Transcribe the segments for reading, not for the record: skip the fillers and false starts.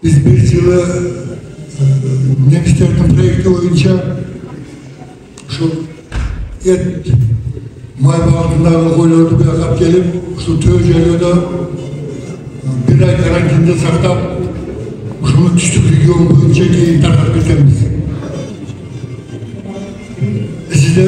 Biz bir yılı Nemişter'in projekti boyunca şu et may bağımlılığına koyuyordu, bir akap gelip şu Töyceli'de bir ay karantinde saklap şunu düştük region boyunca ki taraf bilkemiz. Sizde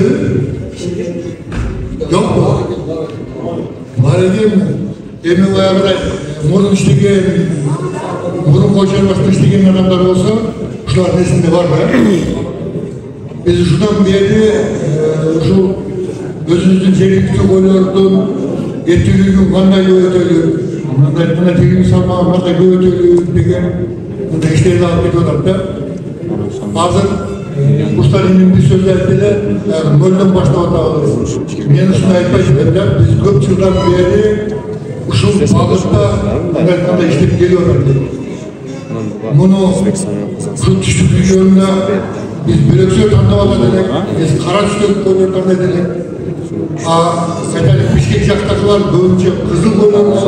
yok mu? Maalesef emin ayağına murun işlegen, murun koşarmasını işlegen adamlar olsa şular nesinde var mı? Biz şuradan beri şu özümüzün çelikli koyuyordum, getiriyordum, kanday öğütüyorum. Buna tekim salma, buna öğütüyorum degen, buna işleri alıp gidiyorlar da. Hazır Kuşlarının bir sözlerinde bölüm başlamadı. Meni şunu aytmayın dediler. Biz köp yıldan beri şu bağlıkta Amerika'da işlep geliyorlar dedi. Bunu şu düştük yönüne biz böreksiyor tanımada dedik. Biz kara düştük koyuyorlar ne dedik. Metallik Bişkek yaktaklar bölünce kızıl koyuyorlar.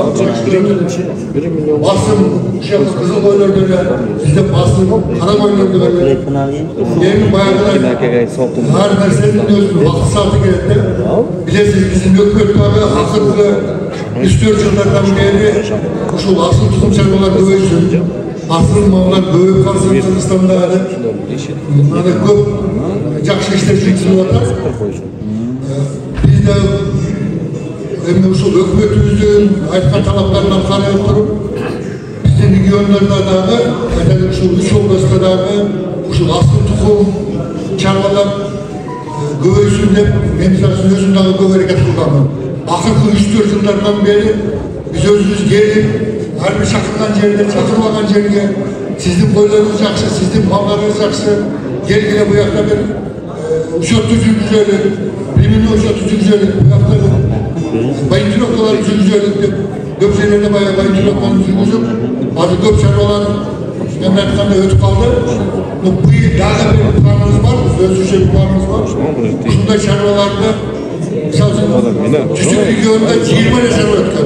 Basın kızıl koyuyorlar dedi. Bizde basın kara koyuyorlar dedi. Yemin bayağı her meselenin diyorsun, vakit saati gerekti. Bilesiniz bizim Gökbek abi hakikaten 3-4 yıllardan beri şu asıl tutum çarpılar dövüşsün. Asıl mallar dövüp kalsın Kırgızistan'da hali. Bunlar da köp jakşı işlerçilik var. Biz de şu hükümetimizin aytkan talaplarından karayıp durup bizden regionlarda da şu üç oblastda da şu asıl tutum çarvalar göğüsün de menizasının özündeki göğü hareket kılgamı. Akırkı 3-4 yıllardan beri biz özümüz gelip her bir çakırgan yerine, çakırmagan yerine sizin boylarınız yakşı, sizin mallarınız yakşı gelgine bu yakta bir uşatıcı güzellik, rimini uşatıcı güzellik bu yakta bir bayıntı noktalar güzellikti. Göpçelerine bayağı bayıntı noktalarını güzellik. Azı göpçeler ben aytqanda ötüp kaldı. Bu yıl daha da bir planımız var, özgürce bir planımız var. Şunda şarvalarda, misal için, düşük regionda 20 şarva ötken.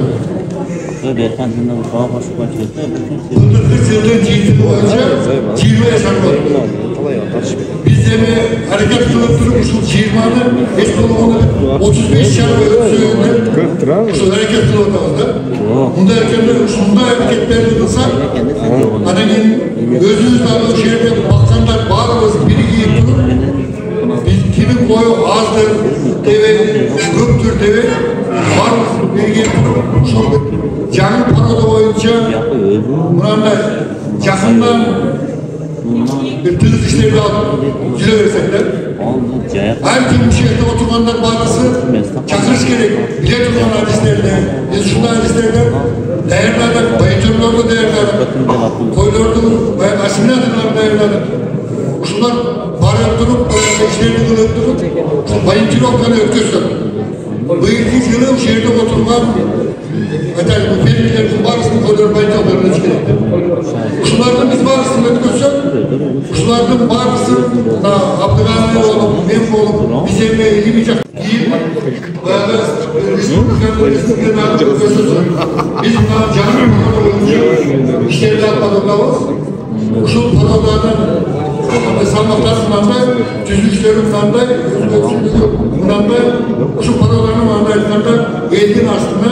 Bunda 40 yılda ciğitini boyunca 20 şarva ötken. Biz de mi hareket kılıp durup şu 20'nin hiç bulunmadı 35 şarva ötüğünde şu hareket kılıplarında. Bunda erkenler, şunda hareketlerini kılsak, adamın özünüz dağı şehirde bakanlar bağırımız birikiyip durup, biz kimin boyu azdır, deve, göktür deve, bağırımız birikiyip durup, şu canlı paroda boyunca, bunlarla yakından bir tılız işleri alıp güle verecekler. Her gün bir şehirde oturanlar bağırısı çakırış gerek. Bile tutan hadislerine, biz şunda hadislerine değerlerden, bayıtörlerde değerlerden, koyulurdu, bayağı asimilatörler değerlerden. Şunlar bağırıp durup, işlerini kılıp durup, bayıntı noktanı ötküsün. Bu ilk yılı şehirde oturman, bu belirlilerin bağırısını koyulur bayıtörlerine çıkıyor. Şunlardan biz bağırısını ötküsün, şunlardan bağırısını Abdülhamid olup, benim olup, bize eğilemeyecek değil. Bayağı Respublikanın ötküsün. Biz bunlar canım olunca işleri yapmadığımız, şu panolardan sanmaktasından da, tüzüklerimden de, bundan da, şu panoların anlayışlarında eğitim aslında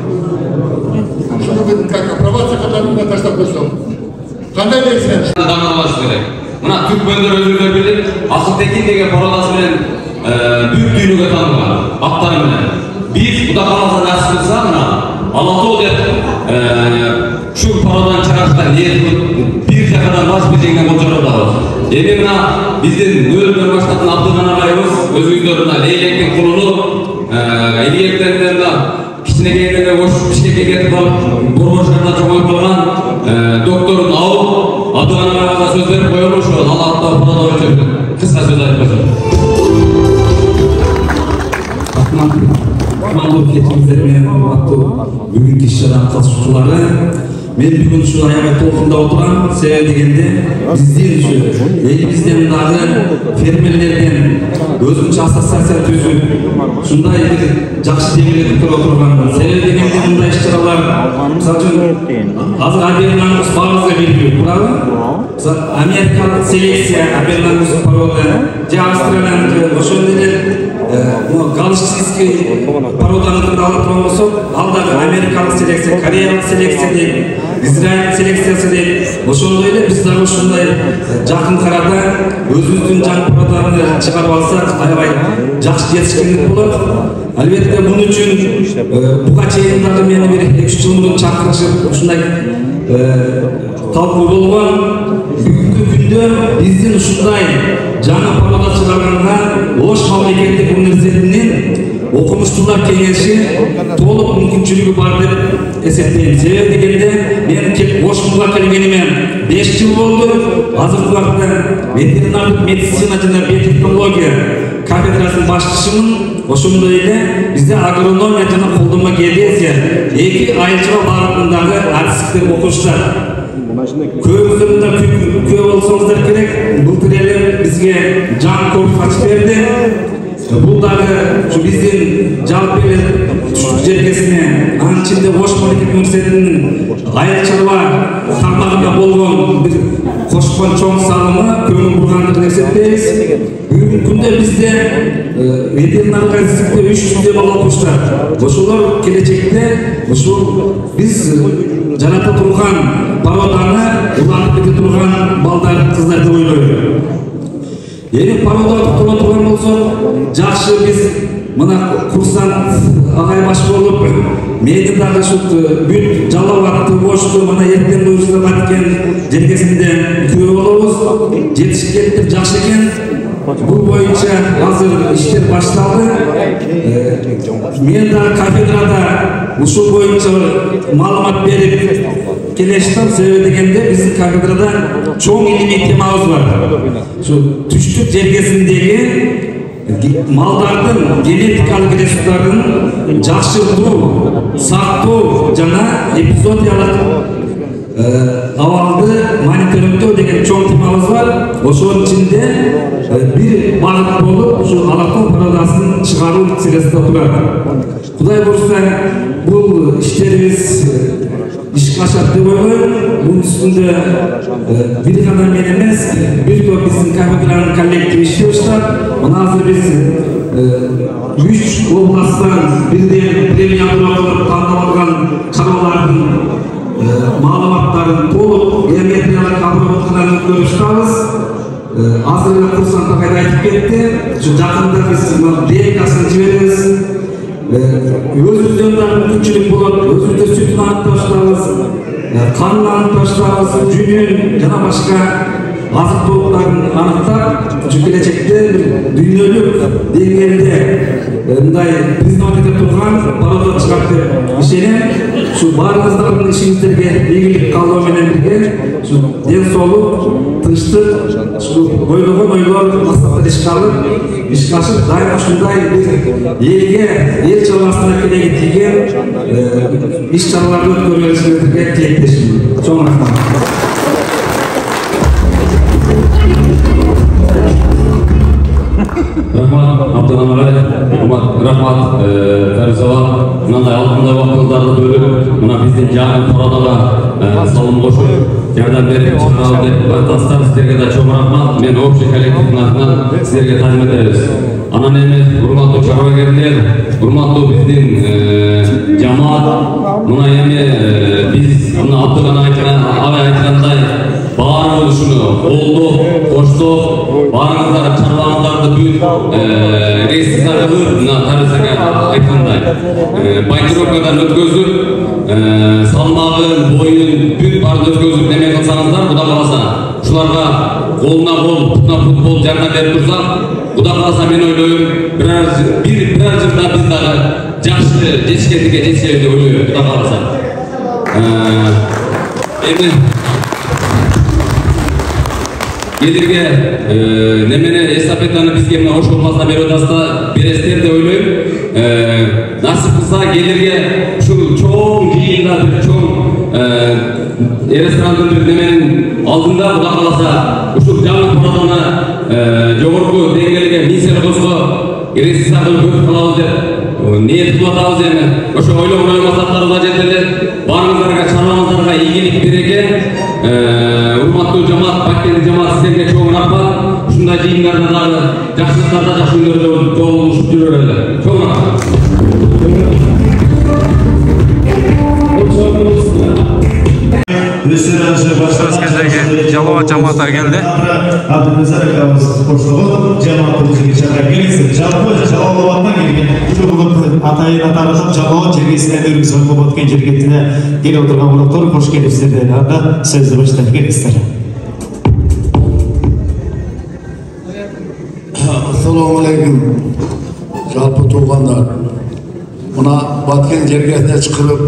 şunu bir provatsa kadarında taşlap koysun. Kanday değilsin? Damlaması gerek. Buna Türk bönder özürler bilip, Asıl Tekin degen parodası bilen büyük düğünüge tanımlar, aktarım bilen. Biz bu da kalmasa nasip kılsa buna, Allah'ta dep şu parodan çıkartıdan bir şakadan vazgeçeceğinden konuşuyor da var. Emin buna bizim bölümler başlatın Abdülhan ağayımız özgürlüğünde Leylek'in kulunu Eliyetlerden de kişine geldiğinde boş bir şey getirip Borboşlar'da çoğun olan doktorun ağı Abdülhan ağayımıza sözleri koyulmuş olan Allah'ta burada da ölçüldü. Kısa söz ayıplasın. Kanalda ketimizdерine bugün kişilerden katışçıları men bugün şu ayağa tolkunda oturan sebebi degende bizden şu elimizden dağı fermerlerden özünçe assotsiasiya tüzüp şunday bir jakşı demilerdi oturgan sebebi degende bunday iş-çaralar misal üчүн азыр haberlerimiz bağırsa bilmiyor. дагы америкалык селекция Абернамус порода же австралияныкы ошондой эле галштинский породаны алып турган болсок, ал дагы америкалык селекция, кореялык селекция дейт, израиль селекциясы дейт. Ошондой эле биз дагы ушундай жакын арада өзүбүздүн жаңы породаны чыгарып алсак, аябай жакшы жетишкендик болот. Албетте бун үчүн буга чейин дагы мени бир 2-3 жыл мурун чакырышып ушундай талкуу болгон. Бүгүнкү күндө биздин ушундай жаңы порода чыгарганга Ош мамлекеттик университетинин окумуштуулар кеңеши толук мүмкүнчүлүгү бар деп эсептейм. Себеби дегенде мен келип Ошмуга келгениме 5 жыл болду. Азыркы убакта ветеринардык медицина жана биотехнология кафедрасынын башчысымын. Ошондой эле бизде агрономия жана колдонма геодезия 2 айылчылык багытындагы артисттер окуучулар. Көбүңүздөрдүн да күбө болсоңуздар керек. Былтыр эле бизге Жан Корф ачып берди. Бул дагы ушу биздин жалпы эле түштүк жергесине, анын ичинде Ош мамлекеттик университетинин айылчылык тармагында болгон бир кошкон чоң салымы көңүл бургандыгын эсептейбиз. Бүгүнкү күндө бизде ветеринария институтта 300 бала окуучулар. Ошолор келечекте ушул биз жарата турган породаны улантып кете турган балдар, кыздар деп ойлойм. Эми порода токтоло турган болсок, жакшы биз мына курсант агай баш болуп, мени дагы ушу бүт Жалал абадты, Ошту, мына эртең уюштуруп аткен жергесинде күбө болобуз. Жетишкендик жакшы экен. Бул боюнча азыр иштер башталды. Мен дагы кафедрада ушул боюнча маалымат берип келештим. Себеби дегенде биздин кафедрада чоң илимий темабыз бар. Ушу түштүк жергесиндеги малдардын генетикалык ресурстарын жакшыртуу, сактоо жана эпизодиялык абалды мониторингдөө деген чоң темабыз бар. Ошонун ичинде бир багыт болуп ушу алатоо породасын чыгаруу маселесинде турат. Кудай буйрса бул иштерибиз ишке ашат деп ойлойм. Бунун үстүндө бир гана мен эмес, бир топ биздин кафедранын коллективи иштеп баштап, мына азыр биз 3 областтан бирден премия алып тандалган чаралардын маалыматтарын толук биометриялык обработкадан өткөрүп чыгабыз. Азыр эле курсант агай айтып кетти. Ушу жакында биз ДНК-сын жиберебиз. Өзүбүздөн да мүмкүнчүлүк болот. Өзүбүздө сүтүн аныкташтырабыз, канын аныкташтырабыз, жүнүн жана башка азык тууктарын аныктап, ушу келечекте дүйнөлүк деңгээлде мындай признавать этип турган порода чыгат деп ишенем. Ушу баарыңыздардын ишиңиздерге ийгилик каалоо менен бирге ушу ден соолук, тынчтык, ушу ойлогон ойлор мақсаттар ишке алып, ишке ашып, дайым ушундай бир элге, эл чалбасына кереги тийген иш чараларды өткөрүшүңүзгө тилектешим. Чоң рахмат. Рахмат, Абдулан агай, рахмат, Фаризова. Мындай алтындай убактыңыздарды бөлүп, мына биздин жаңы порадага салым кошуп, жардам берип чыгарабыз деп баттастар. Сиздерге да чоң рахмат. Мен общий коллективдин атынан сиздерге таазим этебиз. Анан эми урматтуу чарбагерлер, урматтуу биздин жамаат, мына эми биз мына Абдулан агай айткандай баарыбыз ушуну колдоп, коштоп, баарыңыздар чарбаңыздарды бүт рейстер кылып, мына Фаризага айткандай байтуровкадан өткөзүп, салмагын, боюн бүт баарын өткөзүп неме кылсаңыздар, Кудай кааласа, ушуларга колуна кол, путуна пут болуп жардам берип турсак, Кудай кааласа мен ойлойм, бир жылда биз дагы жакшы жетишкендикке жетишебиз деп ойлойм, Кудай кааласа. Эми келерге немени эстафетаны бизге мына Ош обласына берип атасыздар, бересиздер деп ойлойм. Насип кылса келерге ушул чоң жыйында бир чоң ресторандын бир неменин алдында Кудай кааласа ушул жаңы пораданы жогорку деңгээлге миссия кылса рейстер кылып калабыз деп ниет кылып атабыз. Эми ошо ойлогон ой максаттарыбызга жетели. Баарыңыздарга, чарбаңыздарга ийгилик береке. Sizlerге çoğun rahmat. Şunday jeyinlerde dagı jakşılıklarda jakşı günlerde joluguşup жүрөлөр. Çoğun rahmat. Өзгелерге Жалова жамааттар келди. Абдыназар акабыз коштогон жамаатыбызга чакырып келесиз. Жалпы Жалалабаддан келген бүгүн атайын атарып Жалала жергесине өргүзүп болуп өткөн жергетине келип отурган буроктор кош келипсиздер. Анда сөздү баштап келесиздер. Assalamu alaikum. Жалпы туғандар. Мына баткен жергесіне çıkırıp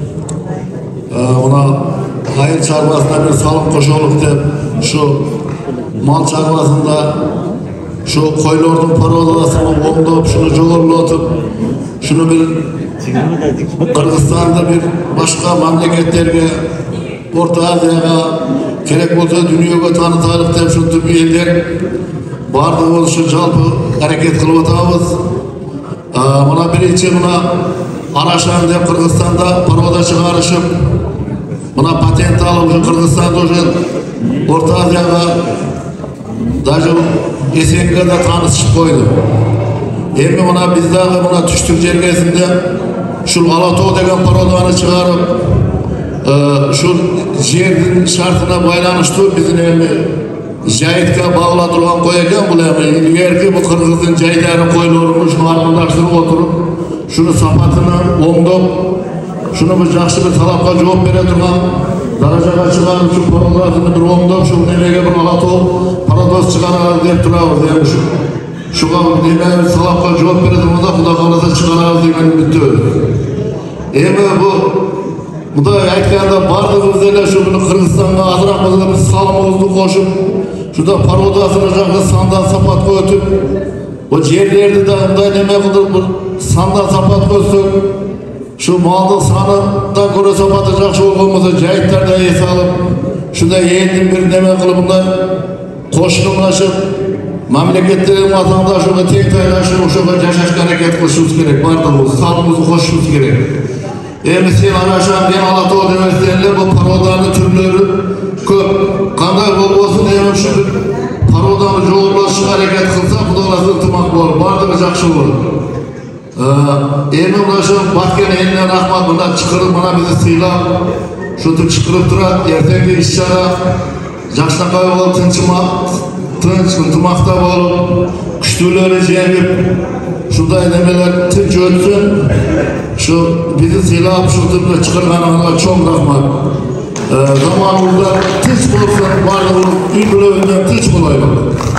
мына айыл шаруасына bir салым қошолық деп, şu mal шаруасында şu koylardın parolalasını oңдоп, şunu жоғарылатып, şunu bir Kırgızstan'da bir başka memleketlerge, Orta Asya'ga gerek olsa dünyaya tanıtaylık dep şu tüm eller bardıq oluşu жалпы hareket kılıp atağımız. Mına birinci mına Araşan dep Kırgızstan'da paroda çıkarışıp mına patent alıp Kırgızstan'da Orta Asya'ga даже SNG'de tanışıp koydu. Endi mına biz dağı mına Tüştük jergesinde şu Alatoğ degen parodаны çıkarıp şu жердің şartına baylanıştı bizim endi Jayitga bağladırılan koyacağım bu endi ilgerki bu Kırgız'ın jayitleri koyulurmuş şunu arkadaştırıp oturup şunu sapatını oңdop şunu bir жақсы bir talapka cevap bere durgan darajaga çıkarıp şu parodasını bir oңdop şu nemege bir Alatoğ parodos çıkararız dep turabız endi şuga neme bir talapka cevap bere durganda Xuda kalasa çıkararız degen ümittebiz. Endi bu da aytkanda bardığımız ele şu bunu Kırgızstan'a azıramızda biz salımımızı koşup şurada parodasını жақсы sandan sapatga ötüp o yerlerde de ınday neme kılıp sandan sapat koştuk şu malın sanından göre sapatı жақсы olmamızda jayitlarda es alıp şurada elin bir neme kılıbında koşulumlaşıp memleketlerin vatandaşına tek taylaşıp uşağa yaşaşka hareket kılışımız gerek bardığımız salımımızı koşuşumuz gerek. Endi sen Araşan ben Alatoğ demesenler bu parodаны türleri köp. Kanday bolbosun emin şu parodаны жоғарлашыга hareket kılsa Xudolasın tımak bolur. Bardığı жақсы bolur. Emin ulaşım Batken eline rahmat buna çıkırıp bana bizi sıylap şu tür çıkırıp durat ertengi işçara жақсынakay olup tınç ıntımakta bolup küçtüleri jengip şurada nemeler tınç ötsün şu bizi sıylap şu tümle çıkırganına çok rahmat. Zamanımızda tınç bulursan varlığı ülgülerinden tınç bulayım.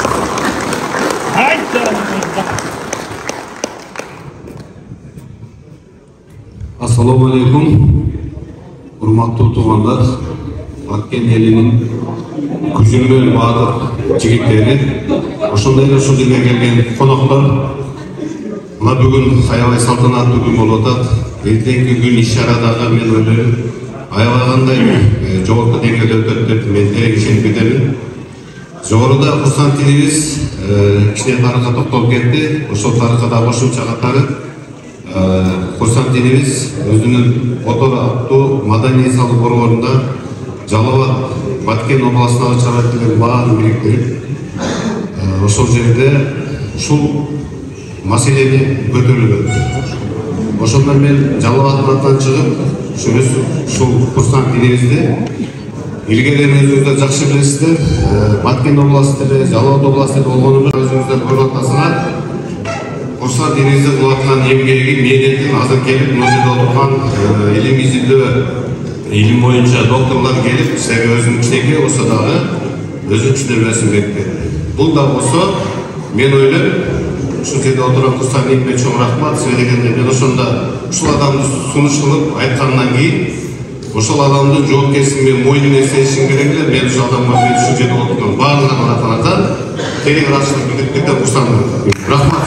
Assalamu alaikum. Hurmatlı tuğanlar, Batken elinin güzünlüğün bağdır jigitleri, oşondayla şu dilge gelgen konaklar, mına bugün aябай saltanаттуу күн болуп атат. Эртеңки күн иш-чарадагы мен ойлойм, аябагандай жогорку деңгээлде өтөт деп мен терек ишенип кетемин. Жогоруда курсант тилибиз кичине тарыхка токтолуп кетти. Ошол тарыхка кошумча катары курсант тилибиз өзүнүн отор аттуу маданий салуу борборунда Жалала Баткен областындагы чарбаткерлердин баарын бириктирип ошол жерде ушул маселени көтөрүлгөн. Ошондон мен Жалалабаддан чыгып, ушул курсант тилибизди илгери өзүңүздөр жакшы билесиздер. Баткен областында, Жалала областында болгонубуз өзүңүздөр көрүп атасыңар. Курсант тилибизди кылаткан эмгеги, мээнетин азыр келип, мына жерде отурган илим изилдөө, илим боюнча докторлор келип, сизерге өзүнүн кичинекей болсо дагы өзүнүн түшүндүрмөсүн берип берди. Бул да болсо мен ойлойм ушул жерде отурган курсантиме чоң рахмат. Себеби дегенде мен ошондо ушул адамды сунуш кылып айткандан кийин ошол адамдын жоопкерчилигин мойнуна сезишим керек эле. Мен ушул адамга ушул жерде отурган баардыгына атан терең ыраазычылык билдирип кетем. Курсантым. Рахмат.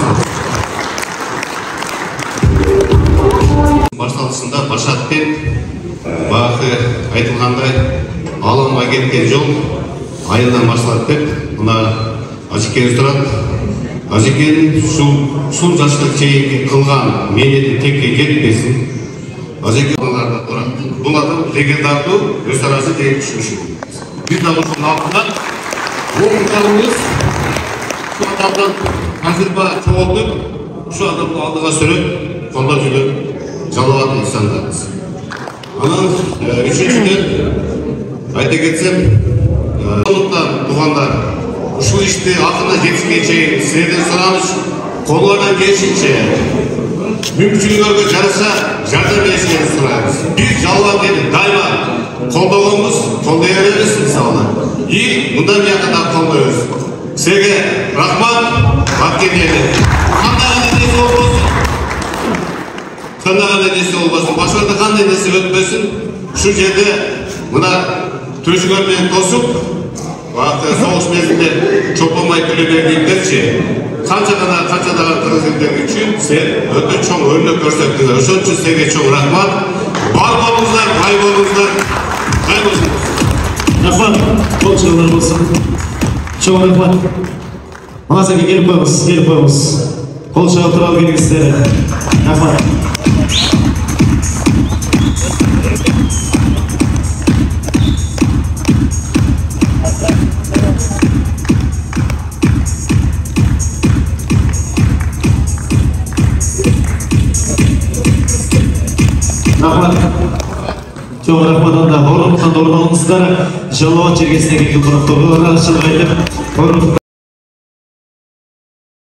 Башталышында Башатбек багы айтылгандай аламга кеткен жол айылдан башталат деп мына ажекебиз турат. Ажекен ушул жашка чейинки кылган мээнети текке жетпесин. Ажеке балдарда турат. Бул адам легендардуу өз арасы тең түшүнүшү. Бир да ушунун алдында Оқырманымыз şu adamdan hazırba çoğaltıp şu adamı aldığa sürüp sonda жүрген жалауат insanlarız. Анан üçüncüden ayta ketsем, туғандар ушул ишти акырына жетишке чейин силерден сураныш колуңардан келишинче мүмкүнчүлүгүңөргө жараша жардам беришиңерди сурайбыз. Биз жалауат элди дайыма колдогонбуз, колдой беребиз мисалы. И мындан бияка да колдойбуз. Силерге рахмат, баткен ели. Кандай нерсе болбосун, башкарда кандай нерсе өтпөсүн, ушул жерде мына төшүгөр менен тосуп, соғыш мезгилде чопомай төлөбергендерчи канча дагы кыргыз элдери үчүн сен өтө чоң өрнөк көрсөттүңөр. Ошон үчүн силерге чоң рахмат. Бар болуңуздар, бай болуңуздар. Рахмат, кол чыгуулар болсун. Чоң рахмат. Маңазаға келіп қойыңыз. Қол шығып тұралы келіңіздер. Рахмат. Рахмат. Чоң рахмат. Орныңыздан орын алыңыздар. Жалауат жергесіне келген қонақтарға рахмет айтып,